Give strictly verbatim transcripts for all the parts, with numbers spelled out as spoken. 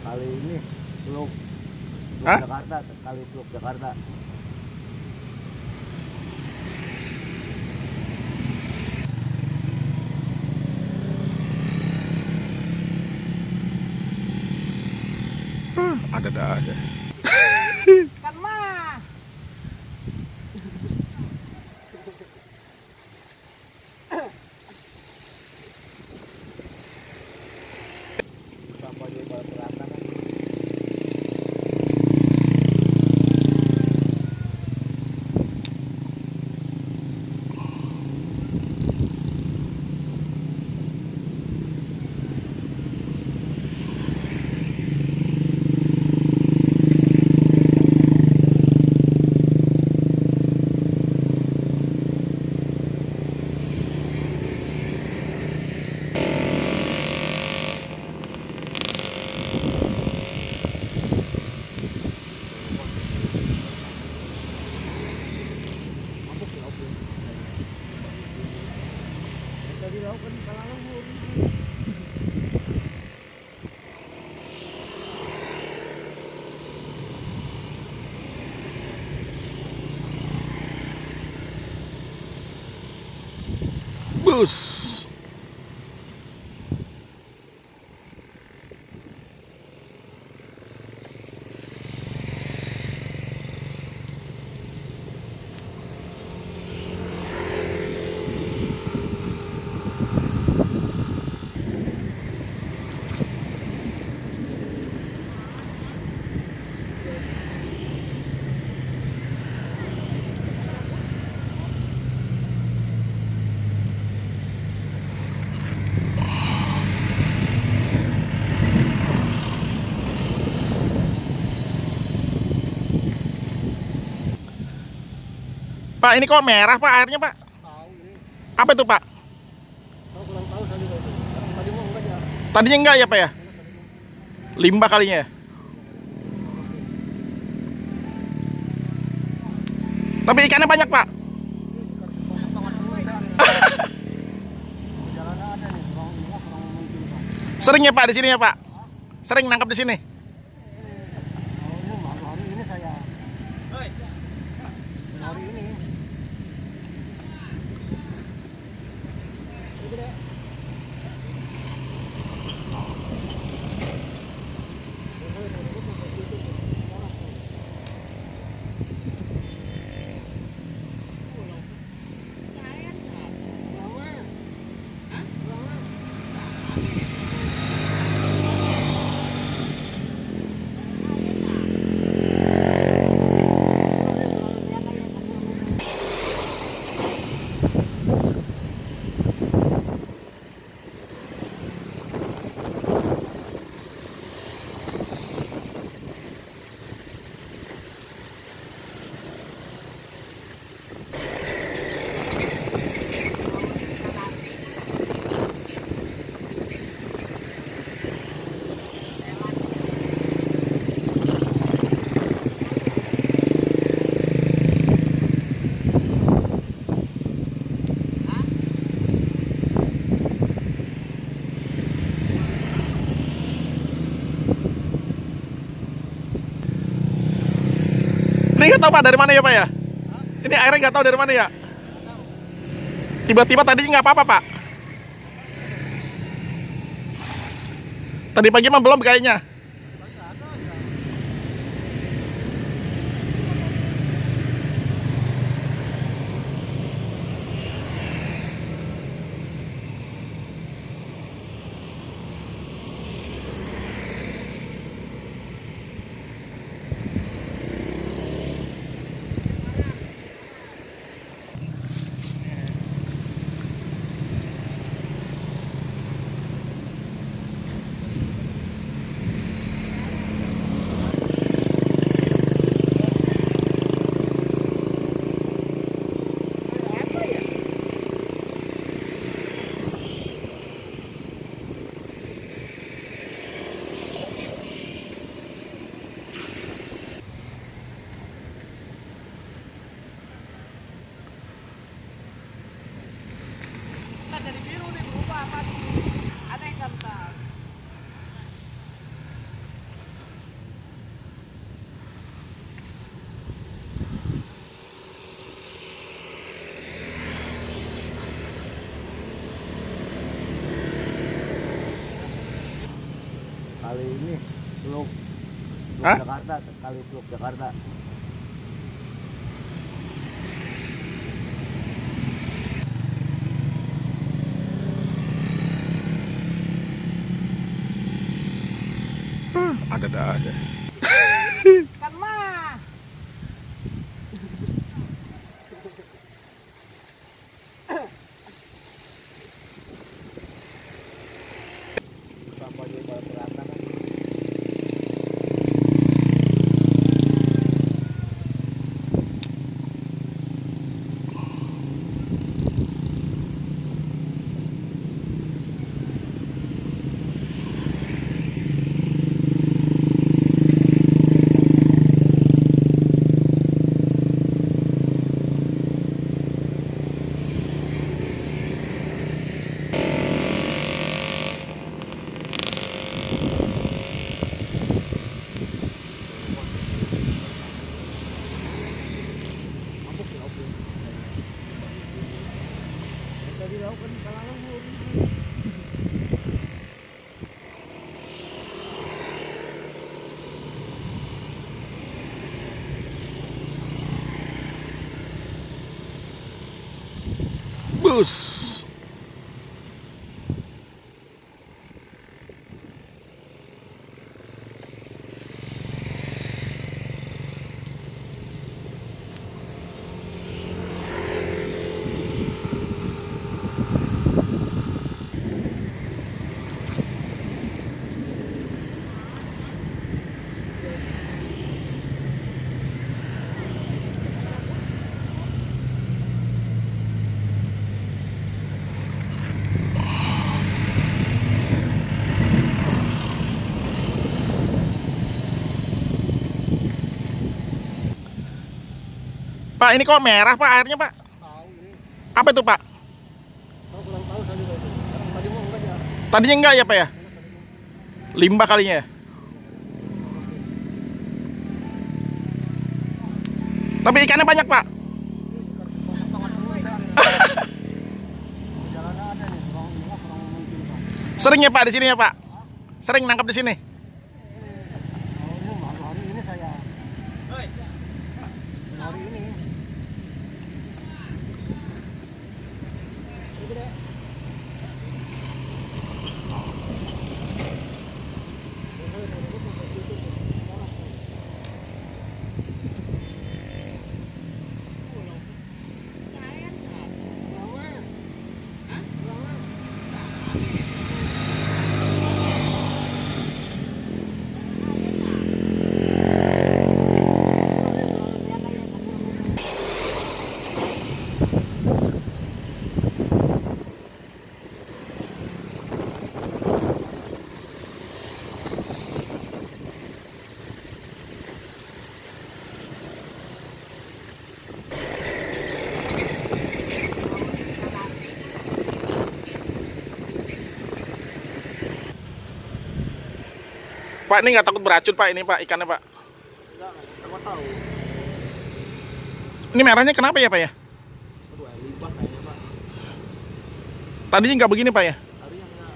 kali ini Teluk Teluk Hah? Jakarta, kali Teluk Jakarta. Ada-ada aja. Kan mah. Sampai di bawah selatan kan. Dari laut kan kalang Bus. Pak, ini kok merah Pak airnya Pak? tahu ini. Apa itu Pak? Tahu kurang tahu saya juga itu. Tadi mau enggak ya? Tadinya enggak ya Pak ya? Limbah kalinya ya? Tapi ikannya banyak Pak. Jalannya ada nih, kurang kurang kurang mungkin Pak. Sering ya Pak di sini ya Pak? Sering nangkap di sini? Oh, ini baru hari ini saya. Hari ini. Ini nggak tahu Pak dari mana ya Pak ya? Ini airnya nggak tahu dari mana ya? Tiba-tiba tadinya nggak apa-apa Pak. Tadi pagi mah belum kayaknya. Kali ini Teluk Teluk Hah? Jakarta, kali Teluk Jakarta. Ada dah ada. Kan mah. Sampai di bawah selatan kan. Tadi lauk kan kalangan bu. Bus. Pak, ini kok merah Pak airnya Pak? Tahu ini. Apa itu Pak? Tahu kurang tahu saya juga itu. Tadi mau enggak ya? Tadinya enggak ya Pak ya? Limbah kalinya ya? Tapi ikannya banyak Pak. Jalan ada nih, kurang kurang mungkin Pak. Sering ya Pak di sini ya Pak? Sering nangkap di sini? Oh, ini baru hari ini saya. Hari ini. Pak, ini nggak takut beracun Pak ini Pak ikannya Pak? Enggak, enggak tahu. Ini merahnya kenapa ya Pak ya? Aduh, air limbah kayaknya Pak. Tadinya nggak begini Pak ya? Hari yang enggak.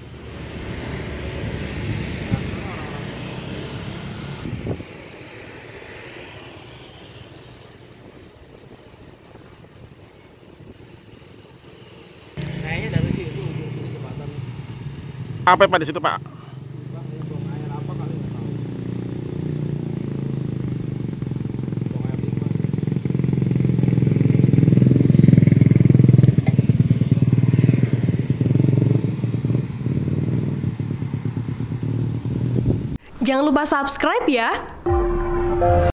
Kayaknya dari situ ujung sini jembatan. Apa Pak di situ Pak? Bang, ini buang air apa kali nggak tahu. Buang air limbah. Jangan lupa subscribe ya.